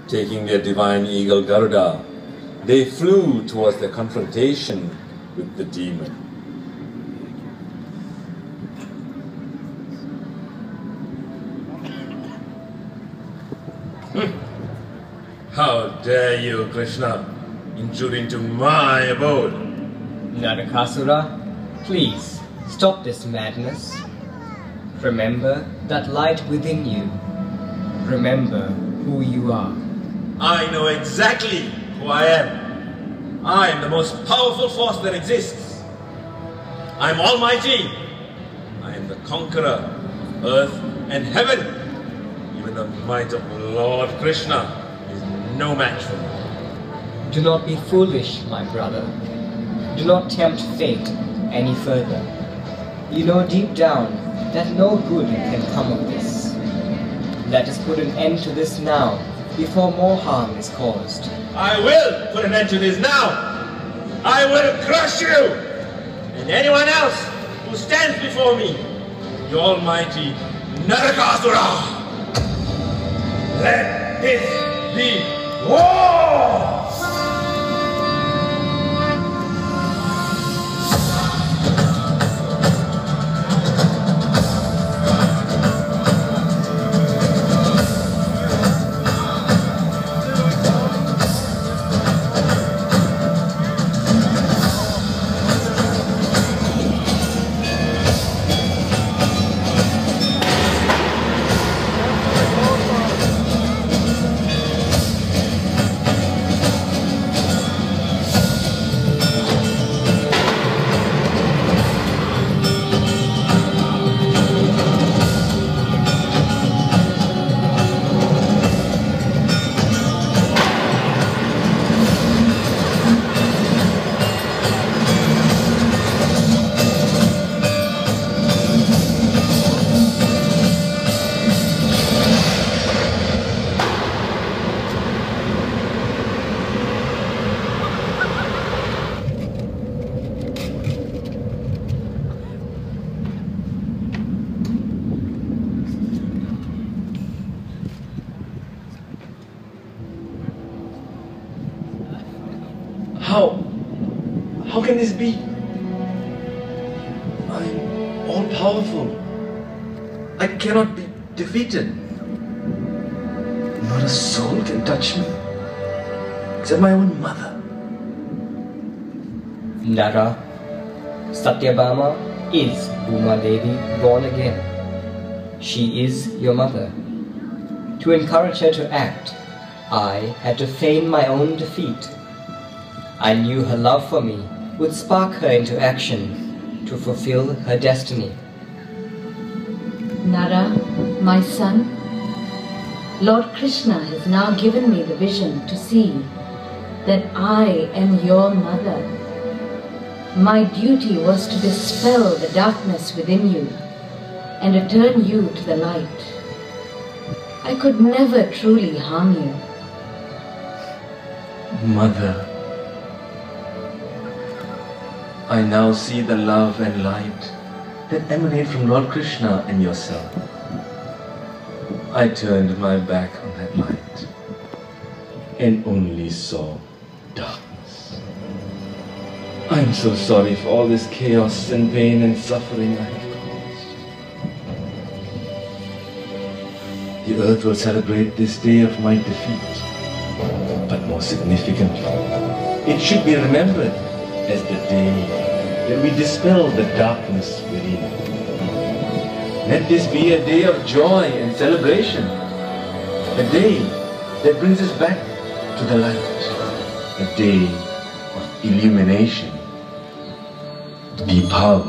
Taking their divine eagle Garuda, they flew towards the confrontation with the demon. How dare you, Krishna, intrude into my abode? Narakasura, please stop this madness. Remember that light within you. Remember who you are. I know exactly who I am. I am the most powerful force that exists. I am almighty. I am the conqueror of earth and heaven. Even the might of Lord Krishna is no match for me. Do not be foolish, my brother. Do not tempt fate any further. You know deep down that no good can come of this. Let us put an end to this now, before more harm is caused. I will put an end to this now. I will crush you and anyone else who stands before me. The almighty Narakasura. Let this be war! How can this be? I'm all-powerful. I cannot be defeated. Not a soul can touch me, except my own mother. Nara, Satyabhama is Bhuma Devi born again. She is your mother. To encourage her to act, I had to feign my own defeat. I knew her love for me would spark her into action to fulfill her destiny. Nara, my son, Lord Krishna has now given me the vision to see that I am your mother. My duty was to dispel the darkness within you and return you to the light. I could never truly harm you. Mother, I now see the love and light that emanate from Lord Krishna and yourself. I turned my back on that light and only saw darkness. I am so sorry for all this chaos and pain and suffering I have caused. The earth will celebrate this day of my defeat, but more significantly, it should be remembered as the day that we dispel the darkness within. Let this be a day of joy and celebration, a day that brings us back to the light, a day of illumination, Deepavali.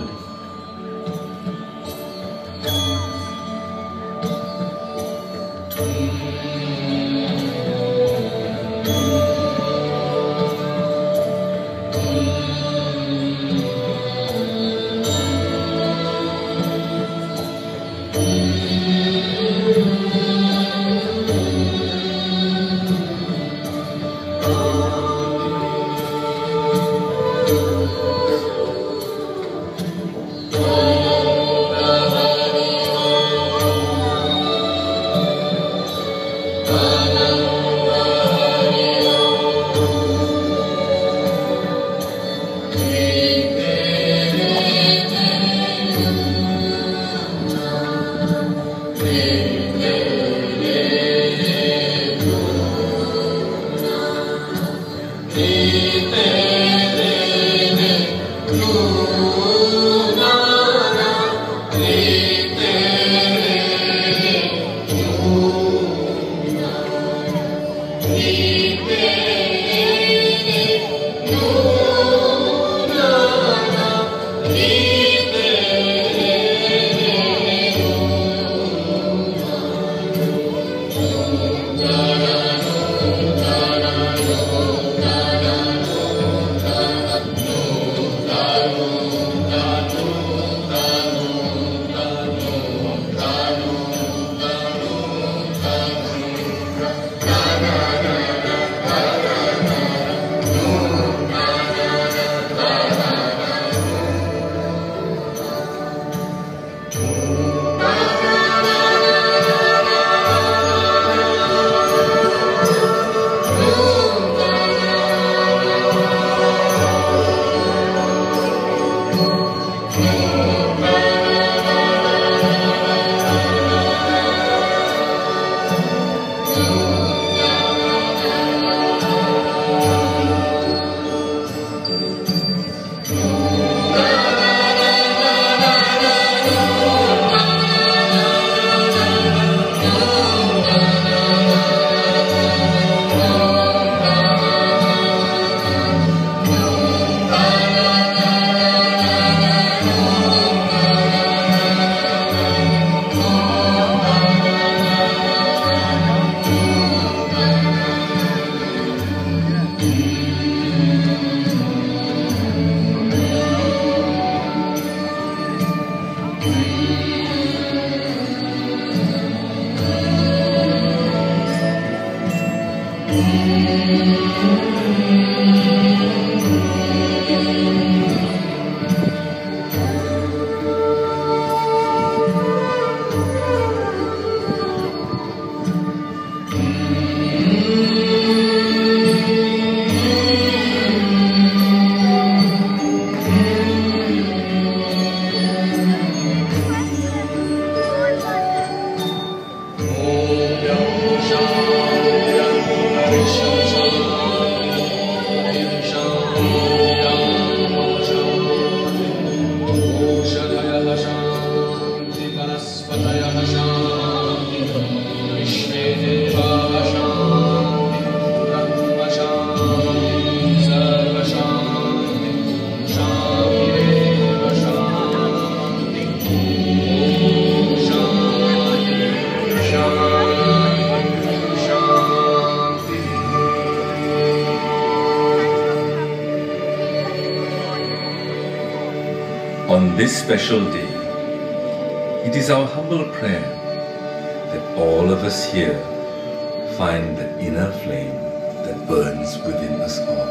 On this special day, it is our humble prayer that all of us here find the inner flame that burns within us all.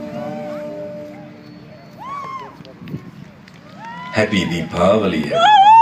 Happy Deepavali, everyone.